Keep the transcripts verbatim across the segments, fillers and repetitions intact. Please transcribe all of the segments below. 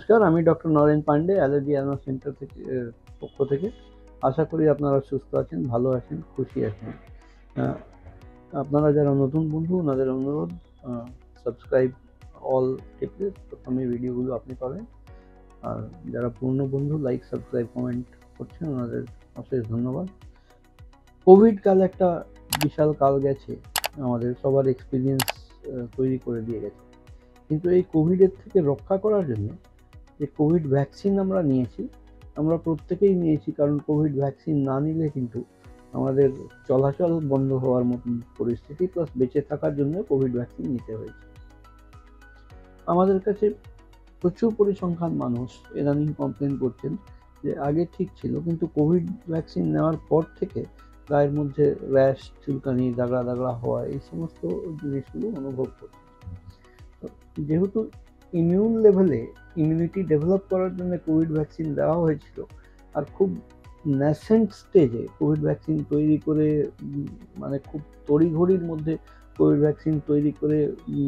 নমস্কার, আমি doctor Naren Pandey, allergy advance centre থেকে পক্ষ থেকে। আশা করি আপনারা সুস্থ আছেন, ভালো আছেন, খুশি আছেন। আপনারা যারা নতুন বন্ধু, ওনাদের অনুরোধ সাবস্ক্রাইব অল টিপলে প্রথমে ভিডিওগুলো আপনি পাবেন। আর যারা পুরনো বন্ধু, লাইক, সাবস্ক্রাইব, কমেন্ট করছেন, ওনাদের অশেষ ধন্যবাদ। কোভিড কাল একটা বিশাল কাল গেছে, আমাদের সবার এক্সপিরিয়েন্স তৈরি করে দিয়ে গেছে। কিন্তু এই কোভিডের থেকে রক্ষা করার জন্য যে কোভিড ভ্যাকসিন আমরা নিয়েছি, আমরা প্রত্যেকেই নিয়েছি, কারণ কোভিড ভ্যাকসিন না নিলে কিন্তু আমাদের চলাচল বন্ধ হওয়ার মতন পরিস্থিতি, প্লাস বেঁচে থাকার জন্য কোভিড ভ্যাকসিন নিতে হয়েছে। আমাদের কাছে প্রচুর পরিসংখ্যান মানুষ ইদানিং কমপ্লেন করছেন যে আগে ঠিক ছিল, কিন্তু কোভিড ভ্যাকসিন নেওয়ার পর থেকে গায়ের মধ্যে র্যাশ, চুলকানি, দাগড়া দাগড়া হওয়া, এই সমস্ত জিনিসগুলো অনুভব করছে। যেহেতু ইমিউন লেভেলে ইমিউনিটি ডেভেলপ করার জন্য কোভিড ভ্যাকসিন দেওয়া হয়েছিল, আর খুব ন্যাসেন্ট স্টেজে কোভিড ভ্যাকসিন তৈরি করে, মানে খুব তড়িঘড়ির মধ্যে কোভিড ভ্যাকসিন তৈরি করে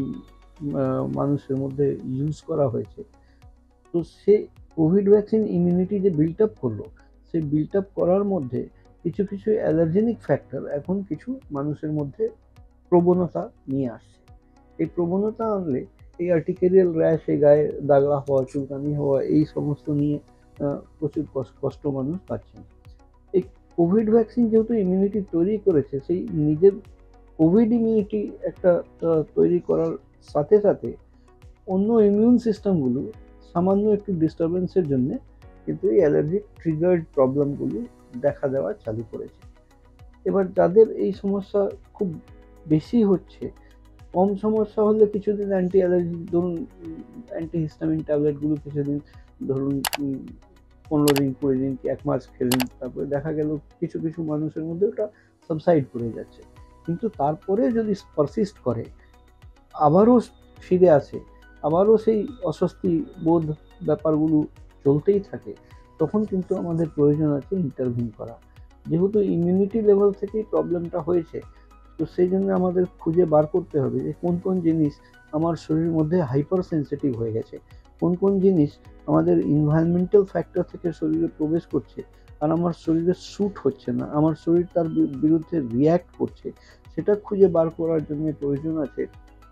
মানুষের মধ্যে ইউজ করা হয়েছে। তো সে কোভিড ভ্যাকসিন ইমিউনিটি যে বিল্ট আপ করলো, সেই বিল্ট আপ করার মধ্যে কিছু কিছু অ্যালার্জেনিক ফ্যাক্টর এখন কিছু মানুষের মধ্যে প্রবণতা নিয়ে আসছে। এই প্রবণতা আনলে এই আর্টিকেরিয়াল র্যাশ, এই গায়ে দাগড়া হওয়া, চুলকানি হওয়া, এই সমস্ত নিয়ে প্রচুর কষ্ট মানুষ পাচ্ছেন। এই কোভিড ভ্যাকসিন যেহেতু ইমিউনিটি তৈরি করেছে, সেই নিজের কোভিড ইমিউনিটি একটা তৈরি করার সাথে সাথে অন্য ইমিউন সিস্টেমগুলো সামান্য একটু ডিস্টারবেন্সের জন্য কিন্তু এই অ্যালার্জিক ট্রিগার্ড প্রবলেমগুলো দেখা দেওয়া চালু করেছে। এবার যাদের এই সমস্যা খুব বেশি হচ্ছে, কম সমস্যা হলে কিছুদিন অ্যান্টি অ্যালার্জি, ধরুন অ্যান্টিহিস্টামিন ট্যাবলেটগুলো কিছুদিন, ধরুন পনেরো দিন, কুড়ি দিন কি এক মাস খেলেন, তারপরে দেখা গেল কিছু কিছু মানুষের মধ্যে ওটা সাবসাইড করে যাচ্ছে। কিন্তু তারপরে যদি পারসিস্ট করে, আবারও ফিরে আসে, আবারও সেই অস্বস্তি বোধ ব্যাপারগুলো চলতেই থাকে, তখন কিন্তু আমাদের প্রয়োজন আছে ইন্টারভিন করা। যেহেতু ইমিউনিটি লেভেল থেকেই প্রবলেমটা হয়েছে, তো সেই জন্য আমাদের খুঁজে বার করতে হবে যে কোন কোন জিনিস আমার শরীরের মধ্যে হাইপার সেন্সিটিভ হয়ে গেছে, কোন কোন জিনিস আমাদের এনভায়রনমেন্টাল ফ্যাক্টর থেকে শরীরে প্রবেশ করছে আর আমার শরীরে স্যুট হচ্ছে না, আমার শরীর তার বিরুদ্ধে রিয়্যাক্ট করছে। সেটা খুঁজে বার করার জন্য প্রয়োজন আছে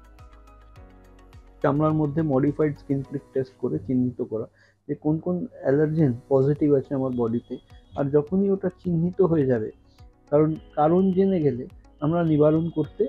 চামড়ার মধ্যে মডিফাইড স্কিন প্রিক টেস্ট করে চিহ্নিত করা যে কোন কোন অ্যালার্জেন পজিটিভ আছে আমার বডিতে। আর যখনই ওটা চিহ্নিত হয়ে যাবে, কারণ কারণ জেনে গেলে আমরা নিবারণ করতে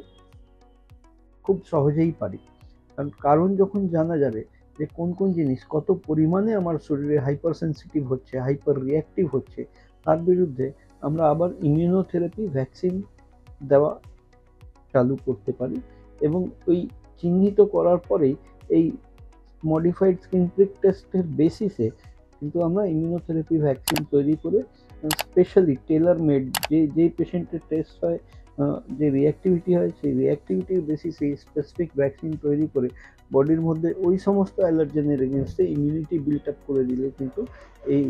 খুব সহজেই পারি। কারণ কারণ যখন জানা যাবে যে কোন কোন জিনিস কত পরিমাণে আমার শরীরে হাইপার সেন্সিটিভ হচ্ছে, হাইপার রিঅ্যাক্টিভ হচ্ছে, তার বিরুদ্ধে আমরা আবার ইমিউনোথেরাপি ভ্যাকসিন দেওয়া চালু করতে পারি। এবং ওই চিহ্নিত করার পরেই এই মডিফাইড স্কিন প্রিক টেস্টের বেসিসে কিন্তু আমরা ইমিউনোথেরাপি ভ্যাকসিন তৈরি করে স্পেশালি টেলার মেড, যে যেই পেশেন্টের টেস্ট হয়, যে রিঅ্যাক্টিভিটি হয়, সেই রিঅ্যাক্টিভিটির বেসিসে স্পেসিফিক ভ্যাকসিন তৈরি করে বডির মধ্যে ওই সমস্ত অ্যালার্জেনের এগেনস্টে ইমিউনিটি বিল্ট আপ করে দিলে কিন্তু এই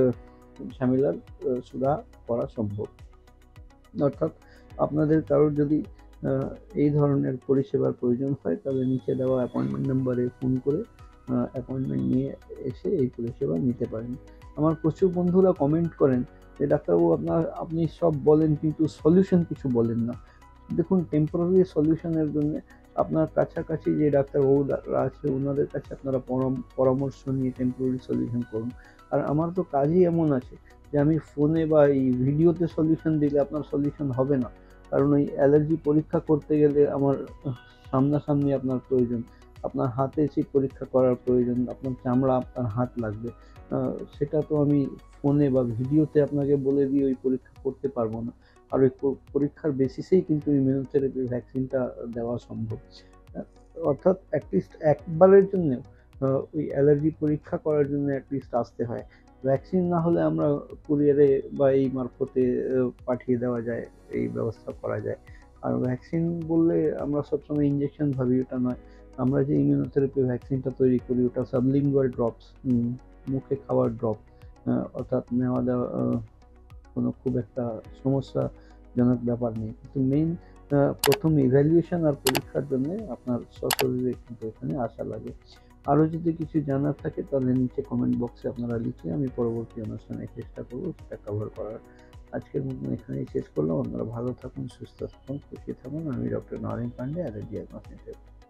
ঝামেলার সুরাহা করা সম্ভব। অর্থাৎ আপনাদের কারোর যদি এই ধরনের পরিষেবার প্রয়োজন হয়, তাহলে নিচে দেওয়া অ্যাপয়েন্টমেন্ট নাম্বারে ফোন করে অ্যাপয়েন্টমেন্ট নিয়ে এসে এই পরিষেবা নিতে পারেন। আমার প্রচুর বন্ধুরা কমেন্ট করেন যে ডাক্তারবাবু, আপনার আপনি সব বলেন কিন্তু সলিউশন কিছু বলেন না। দেখুন, টেম্পোরারি সলিউশনের জন্য আপনার কাছাকাছি যে ডাক্তারবাবুরা আছে, ওনাদের কাছে আপনারা পরামর্শ নিয়ে টেম্পোরারি সলিউশন করুন। আর আমার তো কাজই এমন আছে যে আমি ফোনে বা এই ভিডিওতে সলিউশন দিলে আপনার সলিউশন হবে না। কারণ ওই অ্যালার্জি পরীক্ষা করতে গেলে আমার সামনাসামনি আপনার প্রয়োজন, আপনার হাতে সেই পরীক্ষা করার প্রয়োজন, আপনার চামড়া, আপনার হাত লাগবে। সেটা তো আমি ফোনে বা ভিডিওতে আপনাকে বলে দিয়ে ওই পরীক্ষা করতে পারবো না। আর ওই পরীক্ষার বেসিসেই কিন্তু ইমিউনোথেরাপি ভ্যাকসিনটা দেওয়া সম্ভব। অর্থাৎ অ্যাটলিস্ট একবারের জন্য ওই অ্যালার্জি পরীক্ষা করার জন্য অ্যাটলিস্ট আসতে হয়। ভ্যাকসিন না হলে আমরা কুরিয়ারে বা এই মারফতে পাঠিয়ে দেওয়া যায়, এই ব্যবস্থা করা যায়। আর ভ্যাকসিন বললে আমরা সবসময় ইঞ্জেকশন ভাবি, ওটা নয়। আমরা যে ইমিউনোথেরাপি ভ্যাকসিনটা তৈরি করি, ওটা সাবলিঙ্গুয়াল ড্রপস, মুখে খাওয়ার ড্রপ, অর্থাৎ নেওয়া দেওয়া কোনো খুব একটা সমস্যাজনক ব্যাপার নেই। কিন্তু মেইন প্রথম ইভ্যালুয়েশন আর পরীক্ষার জন্য আপনার সশরীরে কিন্তু এখানে আসা লাগে। আরও যদি কিছু জানার থাকে তাহলে নিচে কমেন্ট বক্সে আপনারা লিখে আমি পরবর্তী অনুষ্ঠানে চেষ্টা করবো সেটা কভার করার। আজকের মতন এখানেই শেষ করলাম। আপনারা ভালো থাকুন, সুস্থ থাকুন, খুশি থাকুন। আমি doctor Naren Pandey, allergy advance centre.